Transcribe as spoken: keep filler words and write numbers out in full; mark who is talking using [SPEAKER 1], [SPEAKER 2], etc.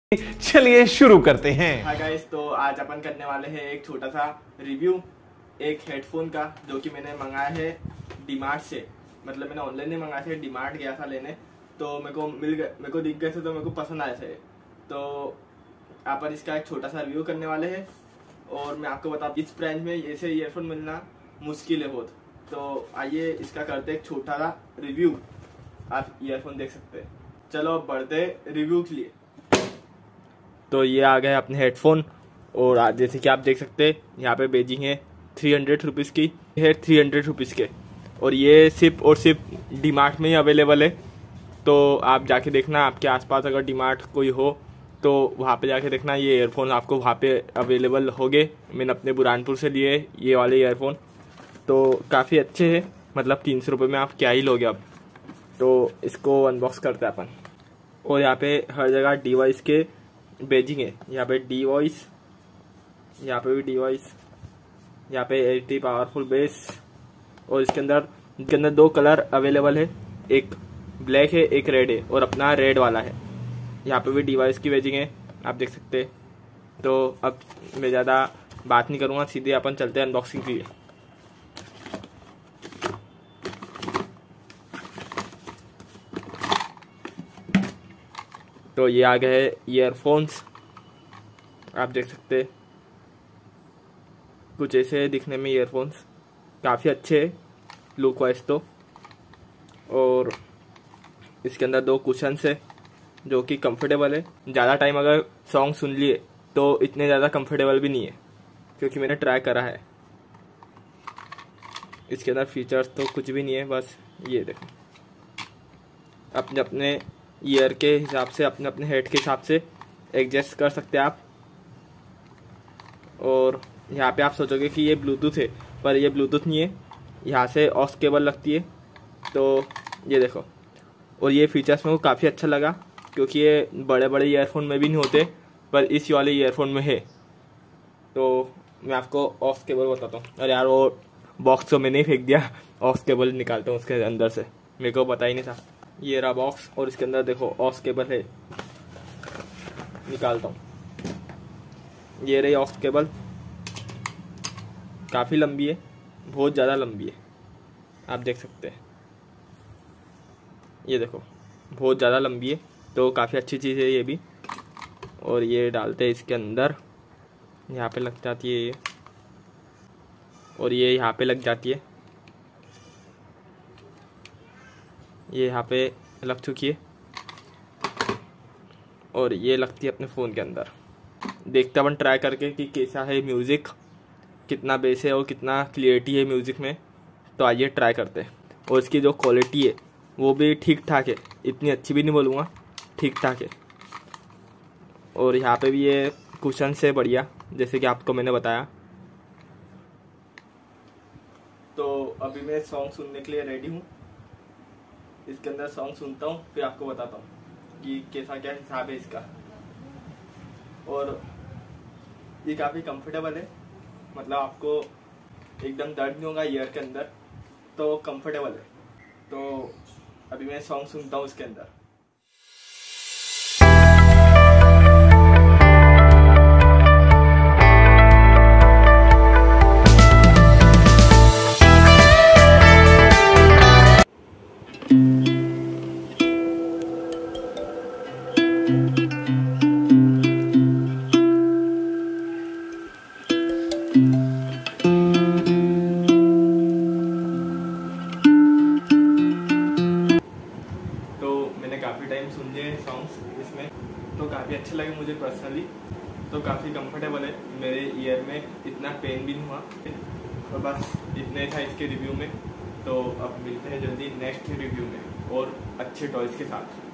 [SPEAKER 1] चलिए शुरू करते हैं।
[SPEAKER 2] हाँ गाइस, तो आज अपन करने वाले हैं एक छोटा सा रिव्यू एक हेडफोन का, जो कि मैंने मंगाया है डीमार्ट से। मतलब मैंने ऑनलाइन नहीं मंगाया था, डीमार्ट गया था लेने, तो मेरे को मिल गए, मेरे को दिख गए थे, तो मेरे को पसंद आए थे। तो आप पर इसका एक छोटा सा रिव्यू करने वाले हैं। और मैं आपको बता, इस प्राइस में ऐसे ईयरफोन मिलना मुश्किल है बहुत। तो आइए इसका करते एक छोटा सा रिव्यू। आप ईयरफोन देख सकते हैं। चलो अब बढ़ते रिव्यू के लिए। तो ये आ गए अपने हेडफोन, और जैसे कि आप देख सकते हैं यहाँ पे बेजिंग है थ्री हंड्रेड रुपीज़ की है, थ्री हंड्रेड रुपीज़ के। और ये सिर्फ और सिर्फ डीमार्ट में ही अवेलेबल है। तो आप जाके देखना, आपके आसपास अगर डीमार्ट कोई हो तो वहाँ पे जाके देखना, ये ईयरफोन आपको वहाँ पे अवेलेबल होंगे। मैंने अपने बुरहानपुर से लिए ये वाले ईयरफोन, तो काफ़ी अच्छे हैं। मतलब तीन सौ रुपये में आप क्या ही लोगे अब। तो इसको अनबॉक्स करते हैं अपन। और यहाँ पे हर जगह डिवाइस के बेजिंग है। यहाँ पे डी वॉइस, यहाँ पे भी डी वॉइस, यहाँ पे एटी पावरफुल बेस। और इसके अंदर इसके अंदर दो कलर अवेलेबल है, एक ब्लैक है एक रेड है, और अपना रेड वाला है। यहाँ पे भी डिवाइस की बेजिंग है, आप देख सकते हैं। तो अब मैं ज़्यादा बात नहीं करूँगा, सीधे अपन चलते हैं अनबॉक्सिंग के लिए। तो ये आ गए है ईयरफोन्स, आप देख सकते हैं। कुछ ऐसे दिखने में ईयरफोन्स काफ़ी अच्छे है लुक वाइज तो। और इसके अंदर दो कुशन्स है जो कि कंफर्टेबल है। ज़्यादा टाइम अगर सॉन्ग सुन लिए तो इतने ज़्यादा कंफर्टेबल भी नहीं है, क्योंकि मैंने ट्राई करा है। इसके अंदर फीचर्स तो कुछ भी नहीं है, बस ये देखो, अपने अपने ईयर के हिसाब से, अपने अपने हेड के हिसाब से एडजस्ट कर सकते हैं आप। और यहाँ पे आप सोचोगे कि ये ब्लूटूथ है, पर ये ब्लूटूथ नहीं है, यहाँ से ऑक्स केबल लगती है। तो ये देखो, और ये फीचर्स मेरे को काफ़ी अच्छा लगा, क्योंकि ये बड़े बड़े ईयरफोन में भी नहीं होते, पर इस वाले ईयरफोन में है। तो मैं आपको ऑक्स केबल बताता हूँ। अरे यार, वो बॉक्स को मैंने ही फेंक दिया। ऑक्स केबल निकालता हूँ उसके अंदर से, मेरे को पता ही नहीं था। ये रहा बॉक्स, और इसके अंदर देखो ऑक्स केबल है, निकालता हूँ। ये रही ऑक्स केबल, काफ़ी लंबी है, बहुत ज़्यादा लंबी है, आप देख सकते हैं। ये देखो, बहुत ज़्यादा लंबी है, तो काफ़ी अच्छी चीज़ है ये भी। और ये डालते हैं इसके अंदर, यहाँ पे लग जाती है ये, और ये यहाँ पे लग जाती है, ये यहाँ पे लग चुकी है। और ये लगती है अपने फ़ोन के अंदर। देखते अपन ट्राई करके कि कैसा है म्यूज़िक, कितना बेस है और कितना क्लियरिटी है म्यूज़िक में। तो आइए ट्राई करते हैं। और इसकी जो क्वालिटी है वो भी ठीक ठाक है, इतनी अच्छी भी नहीं बोलूँगा, ठीक ठाक है। और यहाँ पे भी ये कुशन से बढ़िया, जैसे कि आपको मैंने बताया। तो अभी मैं सॉन्ग सुनने के लिए रेडी हूँ। इसके अंदर सॉन्ग सुनता हूँ, फिर आपको बताता हूँ कि कैसा क्या हिसाब है इसका। और ये काफ़ी कंफर्टेबल है, मतलब आपको एकदम दर्द नहीं होगा ईयर के अंदर, तो कंफर्टेबल है। तो अभी मैं सॉन्ग सुनता हूँ इसके अंदर। काफ़ी टाइम सुन लिए सॉन्ग्स इसमें, तो काफ़ी अच्छे लगे मुझे पर्सनली। तो काफ़ी कंफर्टेबल है, मेरे ईयर में इतना पेन भी नहीं हुआ। तो बस इतने था इसके रिव्यू में। तो अब मिलते हैं जल्दी नेक्स्ट रिव्यू में और अच्छे टॉयज़ के साथ।